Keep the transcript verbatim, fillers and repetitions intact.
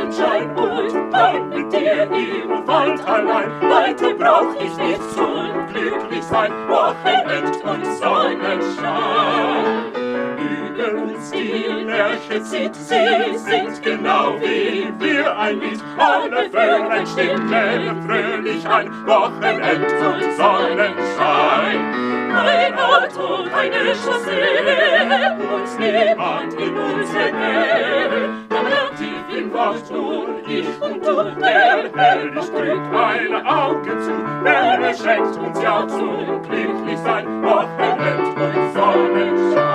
Sonnenschein und dann mit dir im Wald allein. Weiter brauch ich nicht zum glücklich sein, Wochenend und Sonnenschein. Über uns die Lerche zieht, sie singt genau wie wir ein Lied. Alle Vöglein stimmen fröhlich ein, Wochenend und Sonnenschein. Kein Auto, keine Chaussee und niemand in unserer Nähe. Tief im Wald nur ich und du, der Held drückt eine Augen zu, denn er schenkt uns ja zum glücklich sein, Wochenend und Sonnenschein.